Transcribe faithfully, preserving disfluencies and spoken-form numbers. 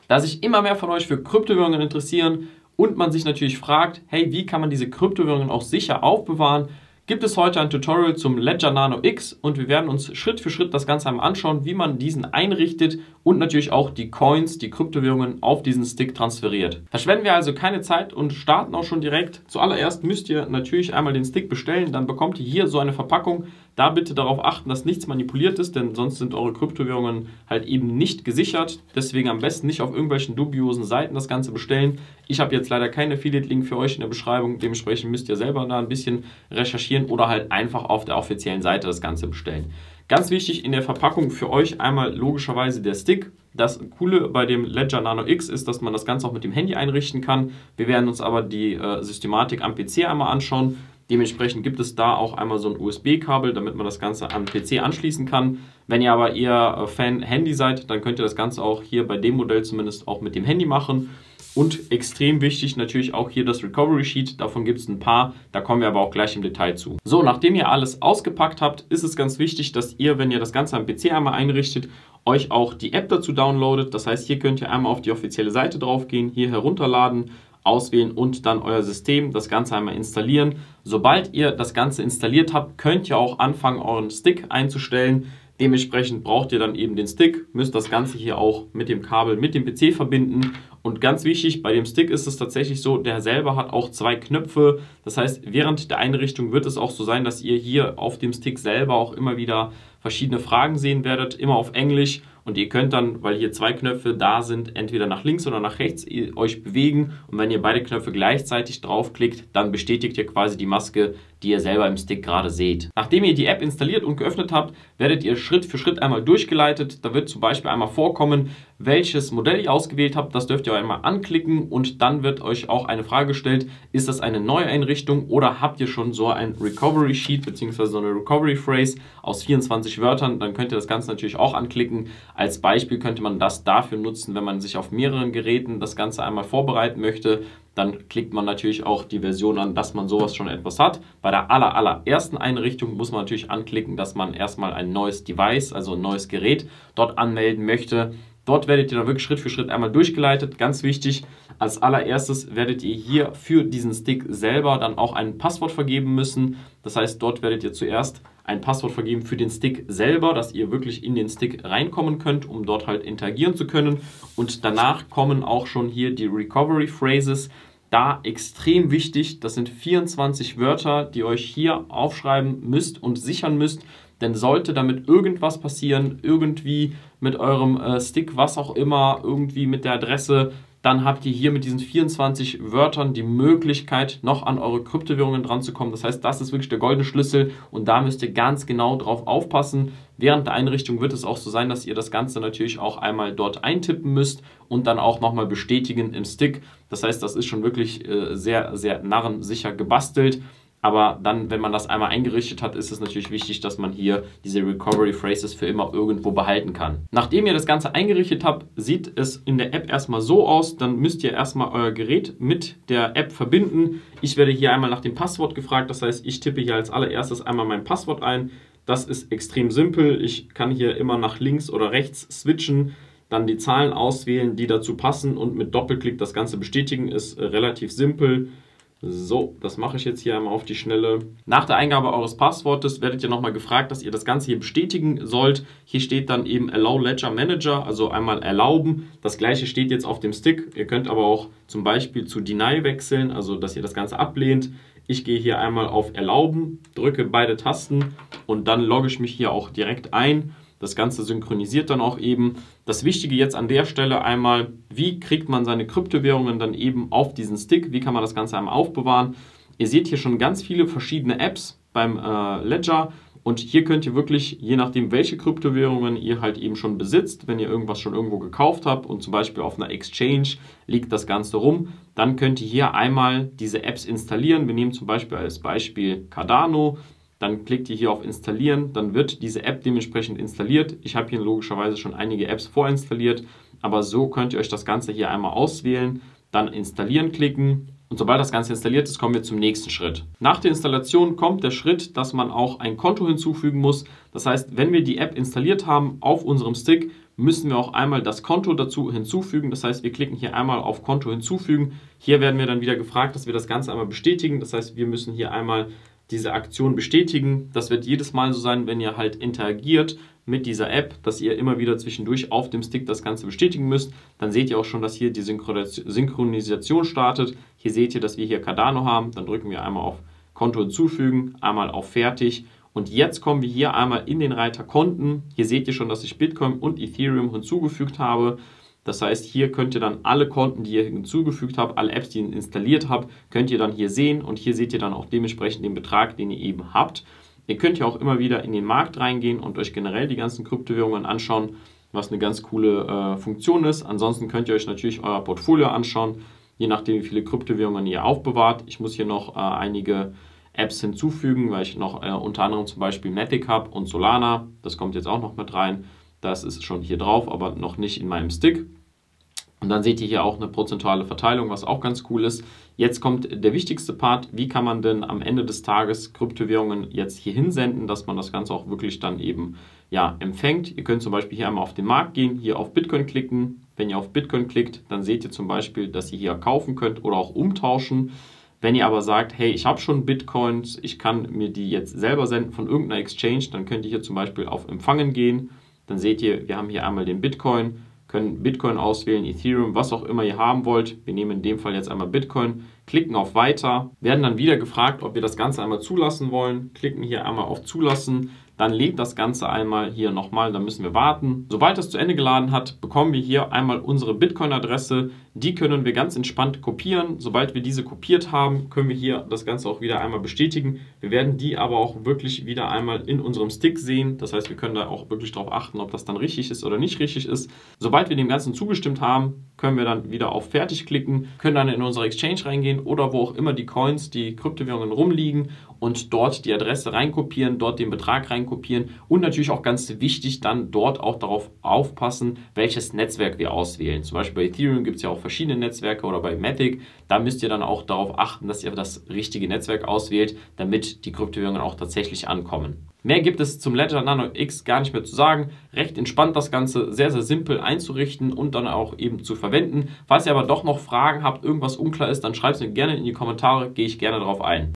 Da sich immer mehr von euch für Kryptowährungen interessieren und man sich natürlich fragt, hey, wie kann man diese Kryptowährungen auch sicher aufbewahren, gibt es heute ein Tutorial zum Ledger Nano X und wir werden uns Schritt für Schritt das Ganze einmal anschauen, wie man diesen einrichtet und natürlich auch die Coins, die Kryptowährungen auf diesen Stick transferiert. Verschwenden wir also keine Zeit und starten auch schon direkt. Zuallererst müsst ihr natürlich einmal den Stick bestellen, dann bekommt ihr hier so eine Verpackung. Da bitte darauf achten, dass nichts manipuliert ist, denn sonst sind eure Kryptowährungen halt eben nicht gesichert. Deswegen am besten nicht auf irgendwelchen dubiosen Seiten das Ganze bestellen. Ich habe jetzt leider keinen Affiliate-Link für euch in der Beschreibung, dementsprechend müsst ihr selber da ein bisschen recherchieren oder halt einfach auf der offiziellen Seite das Ganze bestellen. Ganz wichtig in der Verpackung für euch einmal logischerweise der Stick. Das Coole bei dem Ledger Nano X ist, dass man das Ganze auch mit dem Handy einrichten kann. Wir werden uns aber die äh, Systematik am P C einmal anschauen. Dementsprechend gibt es da auch einmal so ein U S B-Kabel, damit man das Ganze am P C anschließen kann. Wenn ihr aber eher Fan Handy seid, dann könnt ihr das Ganze auch hier bei dem Modell zumindest auch mit dem Handy machen. Und extrem wichtig natürlich auch hier das Recovery Sheet, davon gibt es ein paar, da kommen wir aber auch gleich im Detail zu. So, nachdem ihr alles ausgepackt habt, ist es ganz wichtig, dass ihr, wenn ihr das Ganze am P C einmal einrichtet, euch auch die App dazu downloadet. Das heißt, hier könnt ihr einmal auf die offizielle Seite drauf gehen, hier herunterladen, auswählen und dann euer System, das Ganze einmal installieren. Sobald ihr das Ganze installiert habt, könnt ihr auch anfangen, euren Stick einzustellen. Dementsprechend braucht ihr dann eben den Stick, müsst das Ganze hier auch mit dem Kabel mit dem P C verbinden. Und ganz wichtig, bei dem Stick ist es tatsächlich so, der selber hat auch zwei Knöpfe. Das heißt, während der Einrichtung wird es auch so sein, dass ihr hier auf dem Stick selber auch immer wieder verschiedene Fragen sehen werdet, immer auf Englisch. Und ihr könnt dann, weil hier zwei Knöpfe da sind, entweder nach links oder nach rechts euch bewegen. Und wenn ihr beide Knöpfe gleichzeitig draufklickt, dann bestätigt ihr quasi die Maske, die ihr selber im Stick gerade seht. Nachdem ihr die App installiert und geöffnet habt, werdet ihr Schritt für Schritt einmal durchgeleitet. Da wird zum Beispiel einmal vorkommen, welches Modell ihr ausgewählt habt. Das dürft ihr einmal anklicken und dann wird euch auch eine Frage gestellt, ist das eine neue Einrichtung oder habt ihr schon so ein Recovery Sheet bzw. so eine Recovery Phrase aus vierundzwanzig Wörtern? Dann könnt ihr das Ganze natürlich auch anklicken. Als Beispiel könnte man das dafür nutzen, wenn man sich auf mehreren Geräten das Ganze einmal vorbereiten möchte. Dann klickt man natürlich auch die Version an, dass man sowas schon etwas hat. Bei der aller, allerersten Einrichtung muss man natürlich anklicken, dass man erstmal ein neues Device, also ein neues Gerät, dort anmelden möchte. Dort werdet ihr dann wirklich Schritt für Schritt einmal durchgeleitet. Ganz wichtig, als allererstes werdet ihr hier für diesen Stick selber dann auch ein Passwort vergeben müssen. Das heißt, dort werdet ihr zuerst ein Passwort vergeben für den Stick selber, dass ihr wirklich in den Stick reinkommen könnt, um dort halt interagieren zu können. Und danach kommen auch schon hier die Recovery Phrases. Da extrem wichtig, das sind vierundzwanzig Wörter, die ihr euch hier aufschreiben müsst und sichern müsst. Denn sollte damit irgendwas passieren, irgendwie mit eurem äh, Stick, was auch immer, irgendwie mit der Adresse, dann habt ihr hier mit diesen vierundzwanzig Wörtern die Möglichkeit, noch an eure Kryptowährungen dran zu kommen. Das heißt, das ist wirklich der goldene Schlüssel und da müsst ihr ganz genau drauf aufpassen. Während der Einrichtung wird es auch so sein, dass ihr das Ganze natürlich auch einmal dort eintippen müsst und dann auch nochmal bestätigen im Stick. Das heißt, das ist schon wirklich äh, sehr, sehr narrensicher gebastelt. Aber dann, wenn man das einmal eingerichtet hat, ist es natürlich wichtig, dass man hier diese Recovery Phrases für immer irgendwo behalten kann. Nachdem ihr das Ganze eingerichtet habt, sieht es in der App erstmal so aus. Dann müsst ihr erstmal euer Gerät mit der App verbinden. Ich werde hier einmal nach dem Passwort gefragt. Das heißt, ich tippe hier als allererstes einmal mein Passwort ein. Das ist extrem simpel. Ich kann hier immer nach links oder rechts switchen, dann die Zahlen auswählen, die dazu passen und mit Doppelklick das Ganze bestätigen. Ist relativ simpel. So, das mache ich jetzt hier einmal auf die Schnelle. Nach der Eingabe eures Passwortes werdet ihr nochmal gefragt, dass ihr das Ganze hier bestätigen sollt. Hier steht dann eben Allow Ledger Manager, also einmal erlauben. Das gleiche steht jetzt auf dem Stick. Ihr könnt aber auch zum Beispiel zu Deny wechseln, also dass ihr das Ganze ablehnt. Ich gehe hier einmal auf Erlauben, drücke beide Tasten und dann logge ich mich hier auch direkt ein. Das Ganze synchronisiert dann auch eben. Das Wichtige jetzt an der Stelle einmal, wie kriegt man seine Kryptowährungen dann eben auf diesen Stick? Wie kann man das Ganze einmal aufbewahren? Ihr seht hier schon ganz viele verschiedene Apps beim äh, Ledger und hier könnt ihr wirklich, je nachdem welche Kryptowährungen ihr halt eben schon besitzt, wenn ihr irgendwas schon irgendwo gekauft habt und zum Beispiel auf einer Exchange liegt das Ganze rum, dann könnt ihr hier einmal diese Apps installieren. Wir nehmen zum Beispiel als Beispiel Cardano. Dann klickt ihr hier auf Installieren, dann wird diese App dementsprechend installiert. Ich habe hier logischerweise schon einige Apps vorinstalliert, aber so könnt ihr euch das Ganze hier einmal auswählen, dann Installieren klicken und sobald das Ganze installiert ist, kommen wir zum nächsten Schritt. Nach der Installation kommt der Schritt, dass man auch ein Konto hinzufügen muss. Das heißt, wenn wir die App installiert haben auf unserem Stick, müssen wir auch einmal das Konto dazu hinzufügen. Das heißt, wir klicken hier einmal auf Konto hinzufügen. Hier werden wir dann wieder gefragt, dass wir das Ganze einmal bestätigen. Das heißt, wir müssen hier einmal diese Aktion bestätigen. Das wird jedes Mal so sein, wenn ihr halt interagiert mit dieser App, dass ihr immer wieder zwischendurch auf dem Stick das Ganze bestätigen müsst. Dann seht ihr auch schon, dass hier die Synchronisation startet. Hier seht ihr, dass wir hier Cardano haben. Dann drücken wir einmal auf Konto hinzufügen, einmal auf Fertig. Und jetzt kommen wir hier einmal in den Reiter Konten. Hier seht ihr schon, dass ich Bitcoin und Ethereum hinzugefügt habe. Das heißt, hier könnt ihr dann alle Konten, die ihr hinzugefügt habt, alle Apps, die ihr installiert habt, könnt ihr dann hier sehen. Und hier seht ihr dann auch dementsprechend den Betrag, den ihr eben habt. Ihr könnt ja auch immer wieder in den Markt reingehen und euch generell die ganzen Kryptowährungen anschauen, was eine ganz coole äh, Funktion ist. Ansonsten könnt ihr euch natürlich euer Portfolio anschauen, je nachdem, wie viele Kryptowährungen ihr aufbewahrt. Ich muss hier noch äh, einige Apps hinzufügen, weil ich noch äh, unter anderem zum Beispiel Matic habe und Solana. Das kommt jetzt auch noch mit rein. Das ist schon hier drauf, aber noch nicht in meinem Stick. Und dann seht ihr hier auch eine prozentuale Verteilung, was auch ganz cool ist. Jetzt kommt der wichtigste Part. Wie kann man denn am Ende des Tages Kryptowährungen jetzt hier hinsenden, dass man das Ganze auch wirklich dann eben ja, empfängt. Ihr könnt zum Beispiel hier einmal auf den Markt gehen, hier auf Bitcoin klicken. Wenn ihr auf Bitcoin klickt, dann seht ihr zum Beispiel, dass ihr hier kaufen könnt oder auch umtauschen. Wenn ihr aber sagt, hey, ich habe schon Bitcoins, ich kann mir die jetzt selber senden von irgendeiner Exchange, dann könnt ihr hier zum Beispiel auf Empfangen gehen. Dann seht ihr, wir haben hier einmal den Bitcoin, können Bitcoin auswählen, Ethereum, was auch immer ihr haben wollt. Wir nehmen in dem Fall jetzt einmal Bitcoin, klicken auf Weiter, werden dann wieder gefragt, ob wir das Ganze einmal zulassen wollen, klicken hier einmal auf Zulassen. Dann lädt das Ganze einmal hier nochmal, dann müssen wir warten. Sobald das zu Ende geladen hat, bekommen wir hier einmal unsere Bitcoin-Adresse. Die können wir ganz entspannt kopieren. Sobald wir diese kopiert haben, können wir hier das Ganze auch wieder einmal bestätigen. Wir werden die aber auch wirklich wieder einmal in unserem Stick sehen. Das heißt, wir können da auch wirklich darauf achten, ob das dann richtig ist oder nicht richtig ist. Sobald wir dem Ganzen zugestimmt haben, können wir dann wieder auf Fertig klicken, können dann in unsere Exchange reingehen oder wo auch immer die Coins, die Kryptowährungen rumliegen und dort die Adresse reinkopieren, dort den Betrag reinkopieren und natürlich auch ganz wichtig, dann dort auch darauf aufpassen, welches Netzwerk wir auswählen. Zum Beispiel bei Ethereum gibt es ja auch verschiedene Netzwerke oder bei Matic. Da müsst ihr dann auch darauf achten, dass ihr das richtige Netzwerk auswählt, damit die Kryptowährungen auch tatsächlich ankommen. Mehr gibt es zum Ledger Nano X gar nicht mehr zu sagen. Recht entspannt das Ganze, sehr, sehr simpel einzurichten und dann auch eben zu verwenden. Falls ihr aber doch noch Fragen habt, irgendwas unklar ist, dann schreibt es mir gerne in die Kommentare, gehe ich gerne darauf ein.